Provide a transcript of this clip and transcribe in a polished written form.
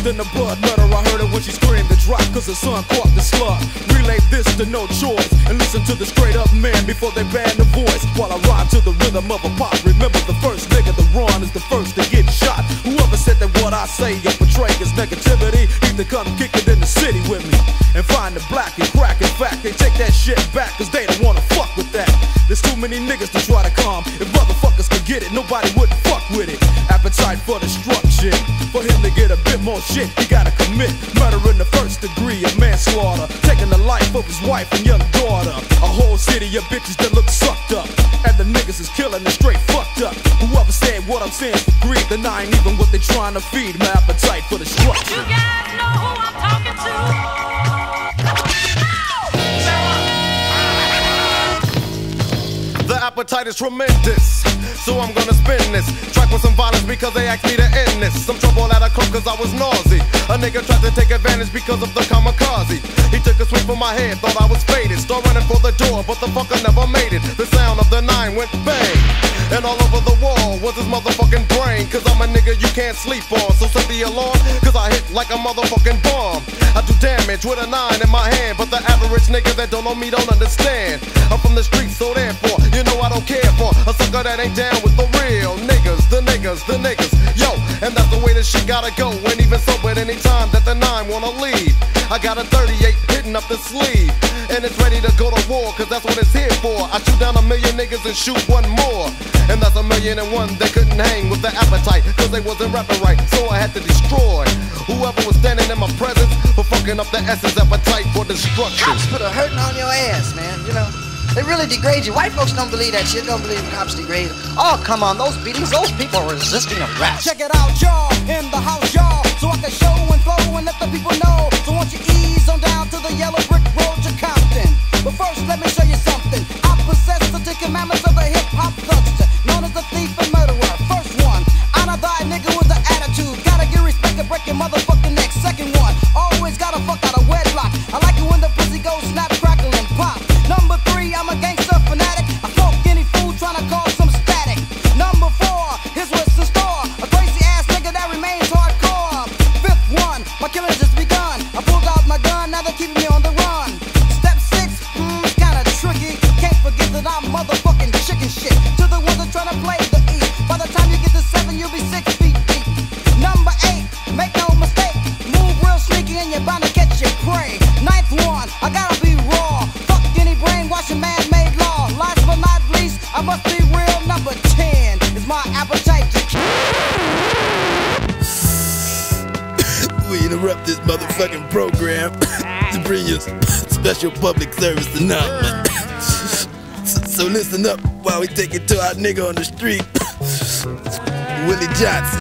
than the blood letter. I heard it when she screamed and dropped cause her son caught the slug. Relay this to No Choice and listen to the straight up man before they ban the voice. While I rhyme to the rhythm of a pop. Remember the first nigga to run is the first to get shot. Whoever said that what I say or portray is negativity, need to come kick it in the city with me and find the black and crack. In fact, they take that shit back cause they don't wanna fuck with that. There's too many niggas to try to calm. If motherfuckers could get it, nobody would fuck with it. Appetite for destruction. For him to get a bit more shit, he gotta commit murder in the first degree of manslaughter, taking the life of his wife and young daughter. A whole city of bitches that look sucked up, and the niggas is killing and straight fucked up. Whoever said what I'm saying for greed, then I ain't even what they trying to feed. My appetite for destruction. You guys know who I'm talking to? The appetite is tremendous, so I'm gonna spin this track with some violence because they asked me to end this. Some trouble at a club cause I was nauseous. A nigga tried to take advantage because of the kamikaze. He took a swing from my head, thought I was faded. Start running for the door, but the fucker never made it. The sound of the 9 went bang, and all over the wall was his motherfucking brain. Cause I'm a nigga you can't sleep on, so set the alarm, cause I hit like a motherfucking bomb. I do damage with a 9 in my hand, but the average nigga that don't know me don't understand. I'm from the streets, so therefore, you know I don't care for a sucker that ain't down with the real niggas, the niggas, the niggas. Yo, and that's the way this shit gotta go. And even so, at any time that the 9 wanna leave, I got a 38 hitting up the sleeve, and it's ready to go to war, cause that's what it's here for. I shoot down 1,000,000 niggas and shoot one more, and that's 1,000,001 that couldn't hang with the appetite, cause they wasn't rapping right, so I had to destroy whoever was standing in my presence for fucking up the essence appetite for destruction. Cops put a hurting on your ass, man, you know. They really degrade you. White folks don't believe that shit, don't believe cops degrade. Oh, come on, those beatings, those people are resisting arrest. Check it out, y'all, in the house, y'all, so I can show and flow and let the people know. So won't you ease on down to the yellow brick road to Compton. But first, let me show you something. I possess the 10 commandments of the hip-hop thugster, known as the thief and murderer. First one, honor thy nigga with the attitude. Gotta get respect and break your motherfucking neck. Second one, always gotta fuck out of wedlock. I like it when the pussy goes snap, crackle, and pop. Number 3, I'm a gangster fanatic. I smoke any fool trying to cause some static. Number 4, here's what's in store. A crazy ass nigga that remains hardcore. Fifth one, my killing just begun. I pulled out my gun, now they're keeping me on the run. Step 6, it's kinda tricky. Can't forget that I'm motherfucking chicken shit. To the ones that trying to play the E. By the time you get to 7, you'll be 6 feet deep. Number 8, make no mistake. Move real sneaky and you're bound to catch your prey. Ninth one, I gotta be raw. Fuck any brainwashing man-made law. Last but not least, I must be real. Number 10 is my appetite to We interrupt this motherfucking program to bring you special public service announcement. So listen up while we take it to our nigga on the street, Willie Johnson.